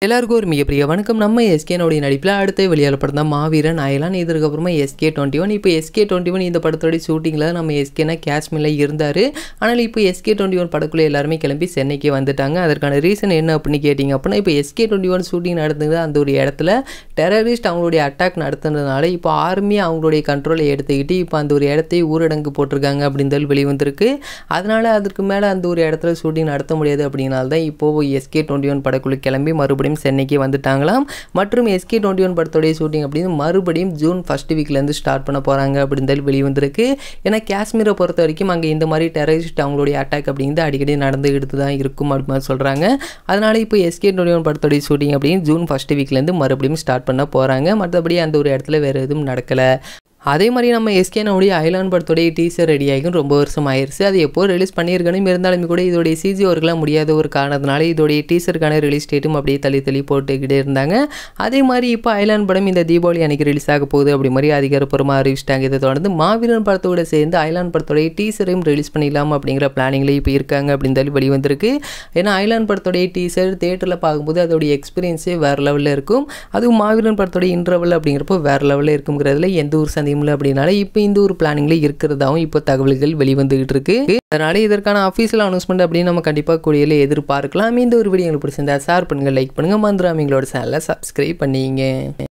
எல்லாருக்கும் ஒரு மிகப்பெரிய வணக்கம். நம்ம எஸ்கேனுடைய நடிப்பில் அடுத்த வெளியாள படம் தான் மாவீரன் அயலான். இதற்கப்புறமா sk21. இப்போ sk21 இந்த படத்தோடைய ஷூட்டிங்கில் நம்ம எஸ்கேனா காஷ்மீரில் இருந்தார். ஆனால் இப்போ sk21 படக்குள்ளே எல்லாருமே கிளம்பி சென்னைக்கு வந்துட்டாங்க. அதற்கான ரீசன் என்ன அப்படின்னு கேட்டிங்க அப்படின்னா, இப்போ sk21 ஷூட்டிங் நடந்தது அந்த ஒரு இடத்துல டெரரிஸ்ட் அவங்களுடைய அட்டாக் நடத்துனதுனால இப்போ ஆர்மி அவங்களுடைய கண்ட்ரோலை எடுத்துக்கிட்டு இப்போ அந்த ஒரு இடத்தை ஊரடங்கு போட்டிருக்காங்க அப்படின்னு வெளிவந்திருக்கு. அதனால் அதற்கு மேலே அந்த ஒரு இடத்துல ஷூட்டிங் நடத்த முடியாது அப்படின்னால தான் இப்போது sk21 படக்குள்ளே கிளம்பி மறுபடியும் சென்னைக்கு வந்துட்டாங்களாம். மற்றும் sk21 படத்தோடைய ஷூட்டிங் அப்படின்னு மறுபடியும் ஜூன் ஃபர்ஸ்ட் வீக்லேருந்து ஸ்டார்ட் பண்ண போகிறாங்க அப்படின்னு வெளிவந்திருக்கு. ஏன்னா காஷ்மீரை பொறுத்த வரைக்கும் அங்கே இந்த மாதிரி டெரரிஸ்ட் அவங்களுடைய அட்டாக் அப்படிங்கிறது அடிக்கடி நடந்துகிட்டு தான் இருக்கும் அப்படின்னு சொல்கிறாங்க. அதனால் இப்போ sk21 படத்தோடைய ஷூட்டிங் அப்படின்னு ஜூன் ஃபர்ஸ்ட் வீக்லேருந்து மறுபடியும் ஸ்டார்ட் பண்ண போகிறாங்க. மற்றபடி அந்த ஒரு இடத்துல வேறு எதுவும் நடக்கலை. அதே மாதிரி நம்ம எஸ்கேனுடைய அயலான் படத்தோடைய டீசர் ரெடி ஆகியும் ரொம்ப வருஷம் ஆயிடுச்சு. அது எப்போ ரிலீஸ் பண்ணியிருக்கணும், இருந்தாலுமே கூட இதோடைய சிஜி ஒர்க்லாம் முடியாத ஒரு காரணத்தினால இதோடைய டீசருக்கான ரிலீஸ் டேட்டும் அப்படியே தள்ளி போட்டுக்கிட்டே இருந்தாங்க. அதே மாதிரி இப்போ அயலான் படம் இந்த தீபாவளி அன்றைக்கி ரிலீஸ் ஆக போகுது அப்படி மாதிரி அதிகாரப்பூர்வமாக அறிவிச்சிட்டாங்க. இதை தொடர்ந்து மாவீரன் படத்தோட சேர்ந்து அயலான் படத்தோடைய டீசரையும் ரிலீஸ் பண்ணிடலாம் அப்படிங்கிற பிளானிங்கில் இப்போ இருக்காங்க அப்படின்னு வெளிவந்திருக்கு. ஏன்னா அயலான் படத்தோடைய டீசர் தேட்டரில் பார்க்கும்போது அதோடைய எக்ஸ்பீரியன்ஸே வேறு லெவலில் இருக்கும். அதுவும் மாவீரன் படத்தோடைய இன்டர்வல் அப்படிங்கிறப்போ வேறு லெவலில் இருக்குங்கிறதுல எந்த ஒரு சந்தேகம் அப்படினால இப்போ இந்த ஒரு பிளானிங்ல இருக்கிறதாவும் இப்போ தகவல்கள் வெளிவந்துகிட்டு இருக்கு. அதனால இதற்கான அஃபீஷியல் அனௌன்ஸ்மெண்ட் அப்படின்னு நம்ம கண்டிப்பாக கூடிய எதிர்பார்க்கலாம். இந்த ஒரு வீடியோ உங்களுக்கு பிடிச்சிருந்தா ஷேர் பண்ணுங்க, லைக் பண்ணுங்க, மறந்துடாம எங்களோட சேனலை சப்ஸ்கிரைப் பண்ணிங்க.